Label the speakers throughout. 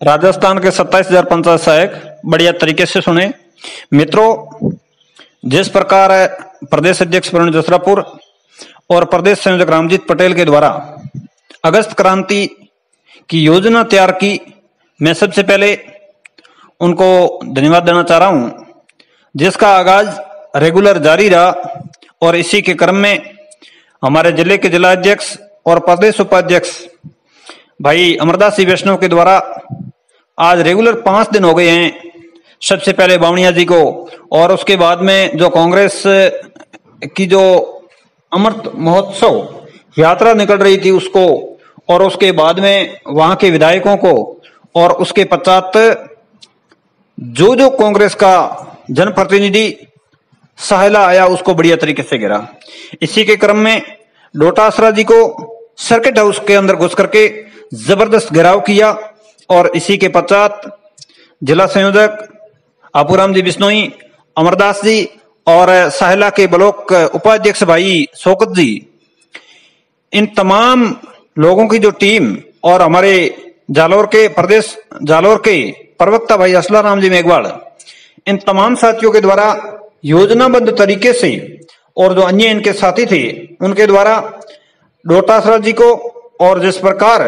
Speaker 1: राजस्थान के 27,000 पंचायत सहायक बढ़िया तरीके से सुने। मित्रों, जिस प्रकार प्रदेश अध्यक्ष प्रवीण जसरापुर और प्रदेश संयोजक रामजीत पटेल के द्वारा अगस्त क्रांति की योजना तैयार की, मैं सबसे पहले उनको धन्यवाद देना चाह रहा हूं, जिसका आगाज रेगुलर जारी रहा। और इसी के क्रम में हमारे जिले के जिला अध्यक्ष और प्रदेश उपाध्यक्ष भाई अमरदास जी वैष्णव के द्वारा आज रेगुलर 5 दिन हो गए हैं। सबसे पहले बावणिया जी को, और उसके बाद में जो कांग्रेस की जो अमृत महोत्सव यात्रा निकल रही थी उसको, और उसके बाद में वहां के विधायकों को, और उसके पश्चात जो जो कांग्रेस का जनप्रतिनिधि सहायला आया उसको बढ़िया तरीके से घेरा। इसी के क्रम में डोटासरा जी को सर्किट हाउस के अंदर घुस करके जबरदस्त घेराव किया, और इसी के पश्चात जिला संयोजक आपूराम जी बिश्नोई, अमरदास जी और साहिला के ब्लॉक उपाध्यक्ष भाई शौकत जी, इन तमाम लोगों की जो टीम, और हमारे जालोर के प्रदेश जालोर के प्रवक्ता भाई असलाराम जी मेघवाल, इन तमाम साथियों के द्वारा योजनाबद्ध तरीके से, और जो अन्य इनके साथी थे उनके द्वारा डोटासरा जी को, और जिस प्रकार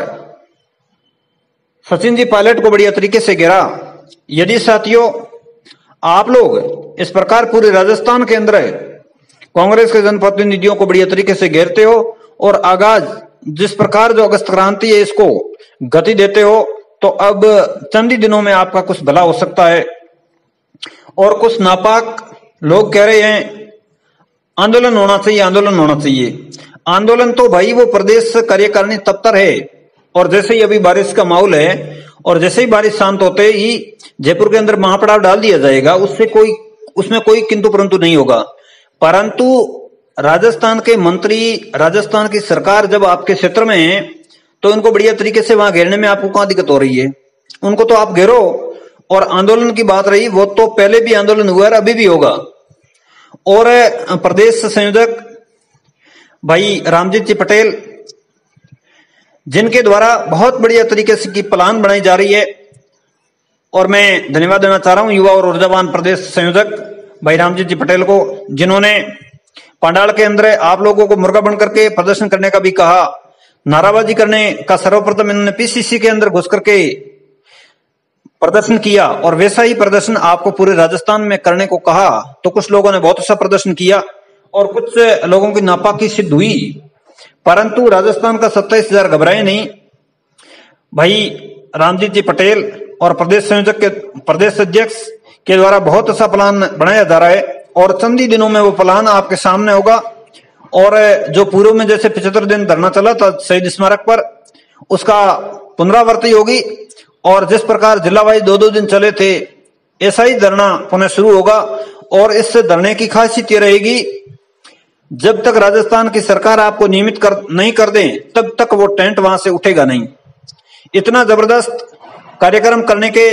Speaker 1: सचिन जी पायलट को बढ़िया तरीके से घेरा। यदि साथियों आप लोग इस प्रकार पूरे राजस्थान के अंदर कांग्रेस के जनप्रतिनिधियों को बढ़िया तरीके से घेरते हो, और आगाज जिस प्रकार जो अगस्त क्रांति है इसको गति देते हो, तो अब चंद ही दिनों में आपका कुछ भला हो सकता है। और कुछ नापाक लोग कह रहे हैं आंदोलन होना चाहिए, आंदोलन होना चाहिए। आंदोलन तो भाई वो प्रदेश कार्यकारिणी तब तक है, और जैसे ही अभी बारिश का माहौल है, और जैसे ही बारिश शांत होते ही जयपुर के अंदर महापड़ाव डाल दिया जाएगा, उसमें कोई किंतु परंतु नहीं होगा। परंतु राजस्थान के मंत्री, राजस्थान की सरकार जब आपके क्षेत्र में है, तो इनको बढ़िया तरीके से वहां घेरने में आपको कहां दिक्कत हो रही है? उनको तो आप घेरो। और आंदोलन की बात रही, वो तो पहले भी आंदोलन हुआ है, अभी भी होगा। और प्रदेश संयोजक भाई रामजीत जी पटेल, जिनके द्वारा बहुत बढ़िया तरीके से की प्लान बनाई जा रही है, और मैं धन्यवाद देना चाह रहा हूं युवा और ऊर्जावान प्रदेश संयोजक भाई रामजीत जी पटेल को, जिन्होंने पंडाल के अंदर आप लोगों को मुर्गा बन करके प्रदर्शन करने का भी कहा, नाराबाजी करने का सर्वप्रथम इन्होंने पीसीसी के अंदर घुस करके प्रदर्शन किया, और वैसा ही प्रदर्शन आपको पूरे राजस्थान में करने को कहा। तो कुछ लोगों ने बहुत अच्छा प्रदर्शन किया, और कुछ लोगों की नापाकी सिद्ध हुई। परंतु राजस्थान का 27,000 घबराए नहीं। भाई रामजीत जी पटेल और प्रदेश संयोजक के प्रदेश अध्यक्ष के द्वारा बहुत अच्छा प्लान बनाया जा रहा है, और चंद ही दिनों में वो प्लान आपके सामने होगा। और जो पूर्व में जैसे 75 दिन धरना चला था शहीद स्मारक पर, उसका पुनरावृत्ति होगी, और जिस प्रकार जिला वाइज 2-2 दिन चले थे, ऐसा ही धरना पुनः शुरू होगा। और इस धरने की खासियत ये रहेगी, जब तक राजस्थान की सरकार आपको नियमित नहीं कर दे, तब तक वो टेंट वहां से उठेगा नहीं। इतना जबरदस्त कार्यक्रम करने के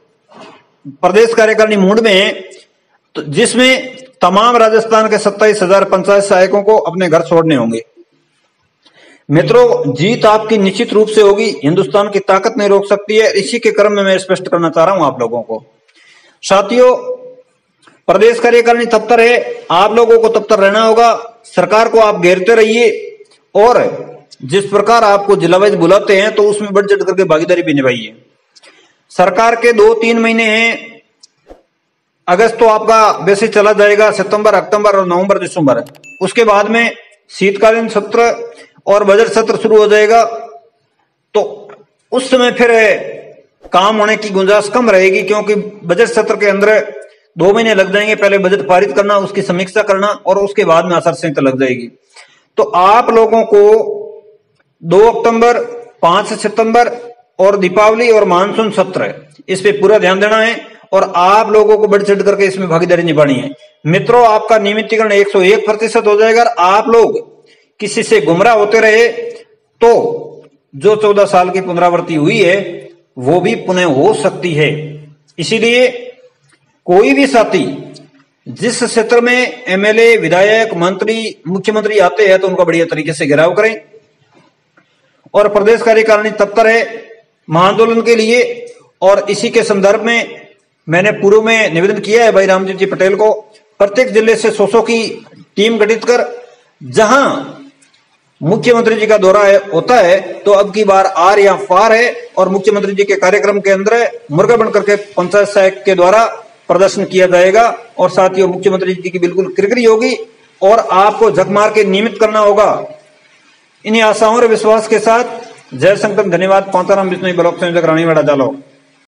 Speaker 1: प्रदेश कार्यकारिणी मूड में है, तो जिसमें तमाम राजस्थान के 27,000 पंचायत सहायकों को अपने घर छोड़ने होंगे। मित्रों, जीत आपकी निश्चित रूप से होगी, हिंदुस्तान की ताकत नहीं रोक सकती है। इसी के क्रम में मैं स्पष्ट करना चाह रहा हूं आप लोगों को। साथियों, प्रदेश कार्यकारिणी तब तक है, आप लोगों को तब तक रहना होगा। सरकार को आप घेरते रहिए, और जिस प्रकार आपको जिला वाइज बुलाते हैं तो उसमें बढ़ चढ़ करके भागीदारी भी निभाइए। सरकार के 2-3 महीने हैं, अगस्त तो आपका वैसे चला जाएगा, सितंबर, अक्टूबर और नवंबर, दिसंबर, उसके बाद में शीतकालीन सत्र और बजट सत्र शुरू हो जाएगा। तो उस समय फिर काम होने की गुंजाइश कम रहेगी, क्योंकि बजट सत्र के अंदर 2 महीने लग जाएंगे। पहले बजट पारित करना, उसकी समीक्षा करना, और उसके बाद में आचार संहिता लग जाएगी। तो आप लोगों को 2 अक्टूबर, 5 सितंबर और दीपावली और मानसून सत्र, इस पे पूरा ध्यान देना है, और आप लोगों को बढ़ चढ़ करके इसमें भागीदारी निभानी है। मित्रों, आपका नियमितीकरण 101% हो जाएगा। आप लोग किसी से गुमराह होते रहे तो जो 14 साल की पुनरावृत्ति हुई है वो भी पुनः हो सकती है। इसीलिए कोई भी साथी जिस क्षेत्र में एमएलए, विधायक, मंत्री, मुख्यमंत्री आते हैं, तो उनका बढ़िया तरीके से घेराव करें। और प्रदेश कार्यकारिणी तब तक है महाआंदोलन के लिए, और इसी के संदर्भ में मैंने पूर्व में निवेदन किया है भाई रामजीत जी पटेल को, प्रत्येक जिले से 100 की टीम गठित कर, जहां मुख्यमंत्री जी का दौरा होता है तो अब की बार आर या फार है, और मुख्यमंत्री जी के कार्यक्रम के अंदर मुर्गा बनकर के पंचायत सहायक के द्वारा प्रदर्शन किया जाएगा। और साथियों, मुख्यमंत्री जी की बिल्कुल किरकिरी होगी और आपको झक मार के नियमित करना होगा। इन्हीं आशाओं और विश्वास के साथ जय संकल्प, धन्यवाद। पांचाराम बिश्नोई, ब्लॉक संयोजक, रानीवाड़ा, जालौर।